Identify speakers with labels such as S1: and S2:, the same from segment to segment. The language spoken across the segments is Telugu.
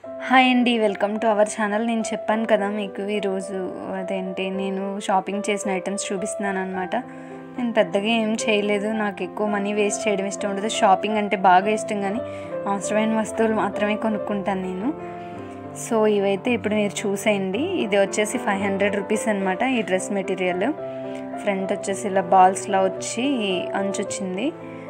S1: హాయ్ అండి, వెల్కమ్ టు అవర్ ఛానల్. నేను చెప్పాను కదా మీకు ఈరోజు అదేంటి నేను షాపింగ్ చేసిన ఐటమ్స్ చూపిస్తున్నాను అనమాట. నేను పెద్దగా ఏం చేయలేదు, నాకు ఎక్కువ మనీ వేస్ట్ చేయడం ఇష్టం ఉండదు. షాపింగ్ అంటే బాగా ఇష్టం, కానీ అవసరమైన వస్తువులు మాత్రమే కొనుక్కుంటాను నేను. సో ఇవైతే ఇప్పుడు మీరు చూసేయండి. ఇది వచ్చేసి 500 రూపీస్ అనమాట. ఈ డ్రెస్ మెటీరియల్ ఫ్రంట్ వచ్చేసి ఇలా బాల్స్లా వచ్చి అంచు వచ్చింది.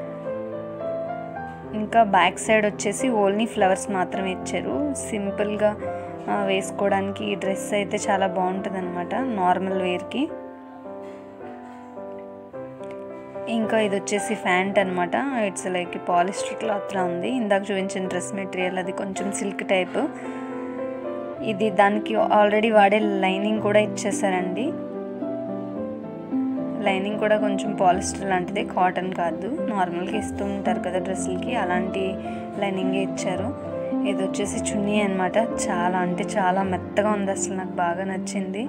S1: ఇంకా బ్యాక్ సైడ్ వచ్చేసి ఓన్లీ ఫ్లవర్స్ మాత్రమే ఇచ్చారు. సింపుల్గా వేసుకోవడానికి ఈ డ్రెస్ అయితే చాలా బాగుంటుంది అనమాట, నార్మల్ వేర్కి. ఇంకా ఇది వచ్చేసి ప్యాంట్ అనమాట. ఇట్స్ లైక్ పాలిస్టర్ క్లాత్లా ఉంది. ఇందాక చూపించిన డ్రెస్ మెటీరియల్ అది కొంచెం సిల్క్ టైప్. ఇది దానికి ఆల్రెడీ వాడే లైనింగ్ కూడా ఇచ్చేసారండి. లైనింగ్ కూడా కొంచెం పాలిస్టర్ లాంటిదే, కాటన్ కాదు. నార్మల్గా ఇస్తూ ఉంటారు కదా డ్రెస్సులకి, అలాంటి లైనింగే ఇచ్చారు. ఇది వచ్చేసి చున్నీ అనమాట. చాలా అంటే చాలా మెత్తగా ఉంది, అసలు నాకు బాగా నచ్చింది.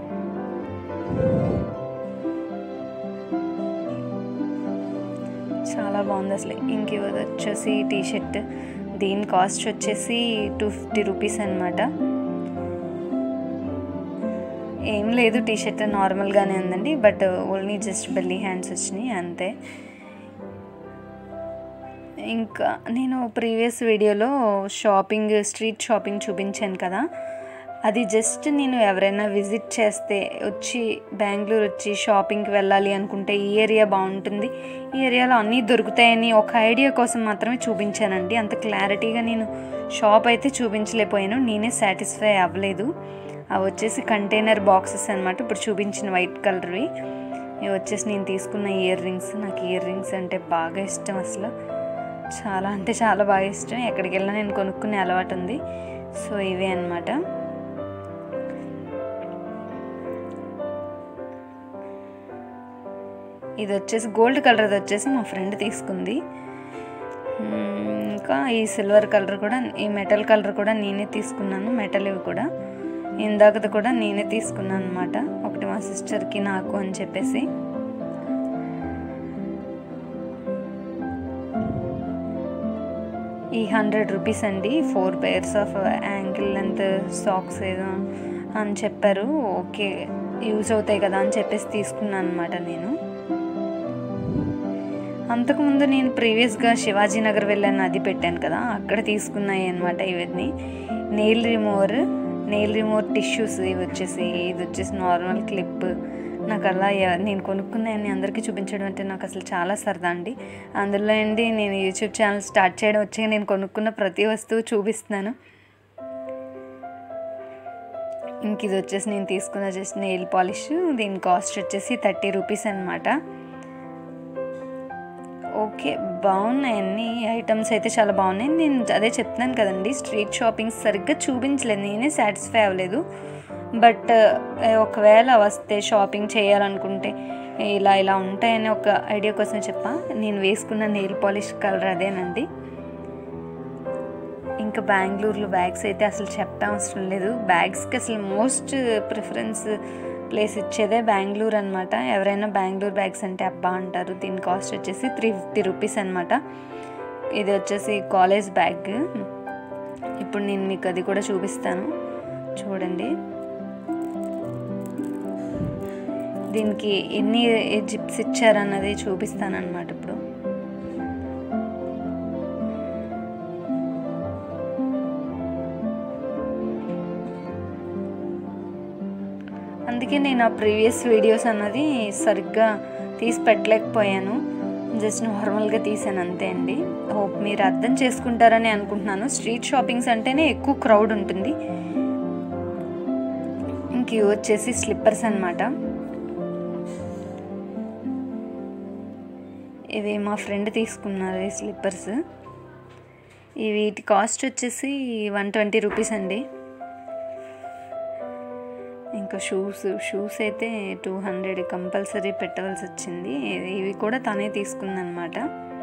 S1: చాలా బాగుంది అసలు. ఇంక ఇది వచ్చేసి టీషర్ట్. దీని కాస్ట్ వచ్చేసి 250 రూపీస్ అనమాట. ఏం లేదు, టీషర్ట్ నార్మల్గానే ఉందండి, but only just belly hands వచ్చినాయి అంతే. ఇంకా నేను ప్రీవియస్ వీడియోలో స్ట్రీట్ షాపింగ్ చూపించాను కదా, అది జస్ట్ నేను ఎవరైనా విజిట్ చేస్తే వచ్చి బెంగళూరు వచ్చి షాపింగ్కి వెళ్ళాలి అనుకుంటే ఈ ఏరియా బాగుంటుంది, ఈ ఏరియాలో అన్నీ దొరుకుతాయని ఒక ఐడియా కోసం మాత్రమే చూపించానండి. అంత క్లారిటీగా నేను షాప్ అయితే చూపించలేకపోయాను, నేనే సాటిస్ఫై అవ్వలేదు. అవి వచ్చేసి కంటైనర్ బాక్సెస్ అనమాట. ఇప్పుడు చూపించిన వైట్ కలర్వి ఇవి వచ్చేసి నేను తీసుకున్న ఇయర్ రింగ్స్. నాకు ఇయర్ రింగ్స్ అంటే బాగా ఇష్టం, అసలు చాలా అంటే చాలా బాగా ఇష్టం. ఎక్కడికి వెళ్ళినా నేను కొనుక్కునే అలవాటు ఉంది. సో ఇవే అనమాట. ఇది వచ్చేసి గోల్డ్ కలర్ వచ్చేసి మా ఫ్రెండ్ తీసుకుంది. ఇంకా ఈ సిల్వర్ కలర్ కూడా, ఈ మెటల్ కలర్ కూడా నేనే తీసుకున్నాను. మెటల్ ఇవి కూడా ఇందాకది కూడా నేనే తీసుకున్నాను అనమాట. ఒకటి మా సిస్టర్కి, నాకు అని చెప్పేసి. ఈ 100 రూపీస్ అండి. 4 pairs of ankle length socks ఏదో అని చెప్పారు. ఓకే, యూజ్ అవుతాయి కదా అని చెప్పేసి తీసుకున్నాను అనమాట నేను. అంతకుముందు నేను ప్రీవియస్గా శివాజీ నగర్ వెళ్ళాను, అది పెట్టాను కదా, అక్కడ తీసుకున్నాయి అనమాట ఇవన్నీ. Nail remover tissues. ఇది వచ్చేసి నార్మల్ క్లిప్. నాకు అలా నేను కొనుక్కున్నాయని అందరికీ చూపించడం అంటే నాకు అసలు చాలా సరదా అండి. అందులో అండి నేను యూట్యూబ్ ఛానల్ స్టార్ట్ చేయడం వచ్చి నేను కొనుక్కున్న ప్రతి వస్తువు చూపిస్తున్నాను. ఇంక ఇది వచ్చేసి నేను తీసుకున్న జస్ట్ నెయిల్ పాలిష్. దీని కాస్ట్ వచ్చేసి 30 రూపీస్ అనమాట. ఓకే, బాగున్నాయి అన్ని ఐటమ్స్ అయితే చాలా బాగున్నాయి. నేను అదే చెప్తున్నాను కదండి, స్ట్రీట్ షాపింగ్ సరిగ్గా చూపించలేదు, నేనే సాటిస్ఫై అవ్వలేదు. బట్ ఒకవేళ వస్తే షాపింగ్ చేయాలనుకుంటే ఇలా ఉంటాయని ఒక ఐడియా కోసం చెప్పా. నేను వేసుకున్న నెయిల్ పాలిష్ కలర్ అదేనండి. ఇంకా బెంగళూరులో బ్యాగ్స్ అయితే అసలు చెప్పవసరం లేదు. బ్యాగ్స్కి అసలు మోస్ట్ ప్రిఫరెన్స్ ప్లేస్ ఇచ్చేదే బెంగళూరు అనమాట. ఎవరైనా బెంగళూరు బ్యాగ్స్ అంటే అబ్బా అంటారు. దీని కాస్ట్ వచ్చేసి 350 రూపీస్ అనమాట. ఇది వచ్చేసి కాలేజ్ బ్యాగ్. ఇప్పుడు నేను మీకు అది కూడా చూపిస్తాను, చూడండి. దీనికి ఎన్ని జిప్స్ ఇచ్చారన్నది చూపిస్తాను అనమాట ఇప్పుడు. అందుకే నేను ఆ ప్రీవియస్ వీడియోస్ అన్నది సరిగ్గా తీసి పెట్టలేకపోయాను, జస్ట్ నార్మల్గా తీసాను అంతే అండి. హోప్ మీరు అర్థం చేసుకుంటారని అనుకుంటున్నాను. స్ట్రీట్ షాపింగ్స్ అంటేనే ఎక్కువ క్రౌడ్ ఉంటుంది. ఇంక ఇవి వచ్చేసి స్లిప్పర్స్ అనమాట. ఇవి మా ఫ్రెండ్ తీసుకున్నారు ఈ స్లిప్పర్స్. వీటి కాస్ట్ వచ్చేసి 120 రూపీస్ అండి. ఇంకా షూస్ అయితే 200 కంపల్సరీ పెట్టవలసి వచ్చింది. ఇవి కూడా తనే తీసుకుందనమాట.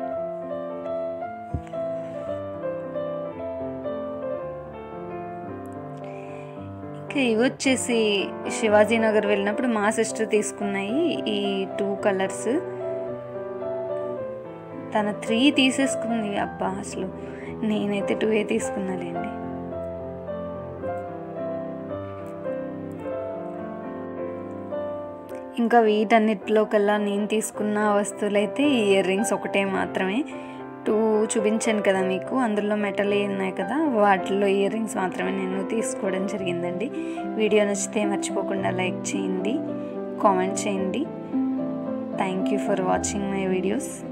S1: ఇంకా ఇవి వచ్చేసి శివాజీ నగర్ వెళ్ళినప్పుడు మా సిస్టర్ తీసుకున్నాయి ఈ 2 కలర్స్. తన 3 తీసేసుకుంది. అబ్బా అసలు నేనైతే 2 తీసుకున్నాలేండి. ఇంకా వీటన్నిటిలో కల్లా నేను తీసుకున్న వస్తువులైతే ఈ ఇయర్ రింగ్స్ ఒకటే మాత్రమే. 2 చూపించాను కదా మీకు, అందులో మెటల్ ఉన్నాయి కదా, వాటిల్లో ఇయర్ రింగ్స్ మాత్రమే నేను తీసుకోవడం జరిగిందండి. వీడియో నచ్చితే మర్చిపోకుండా లైక్ చేయండి, కామెంట్ చేయండి. Thank you for watching my videos.